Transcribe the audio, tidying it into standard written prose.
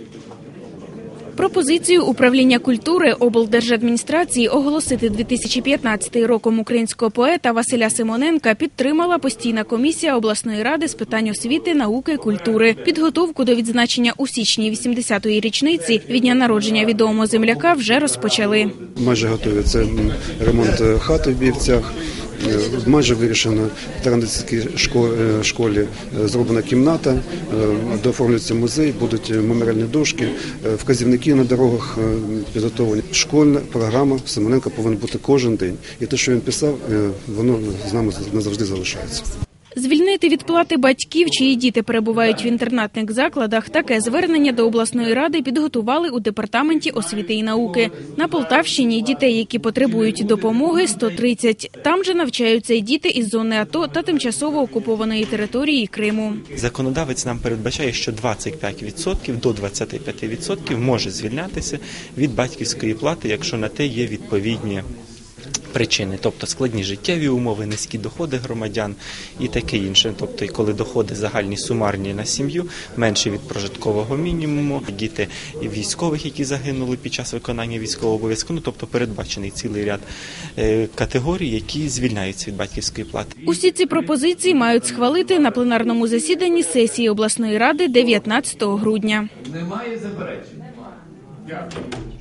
Пропозицію управління культури облдержадміністрації оголосити 2015 роком українського поета Василя Симоненка підтримала постійна комісія обласної ради з питань освіти, науки і культури. Підготовку до відзначення у січні 80-ї річниці від дня народження відомого земляка вже розпочали. Майже готові. Це ремонт хати в Біївцях. Майже вирішено в Тарандицькій школі зроблена кімната, дооформлюється музей, будуть меморіальні дошки, вказівники на дорогах підготовлені. Школьна програма Симоненка повинна бути кожен день. І те, що він писав, воно з нами назавжди залишається. Звільнити від плати батьків, чиї діти перебувають в інтернатних закладах, таке звернення до обласної ради підготували у департаменті освіти і науки. На Полтавщині дітей, які потребують допомоги, 130. Там же навчаються й діти із зони АТО та тимчасово окупованої території Криму. Законодавець нам передбачає, що 25% до 25% може звільнятися від батьківської плати, якщо на те є відповідні причини, тобто складні життєві умови, низькі доходи громадян і таке інше. Тобто, коли доходи загальні сумарні на сім'ю менші від прожиткового мінімуму, діти військових, які загинули під час виконання військового обов'язку, тобто передбачений цілий ряд категорій, які звільняються від батьківської плати. Усі ці пропозиції мають схвалити на пленарному засіданні сесії обласної ради 19 грудня. Немає заперечень. Дякую.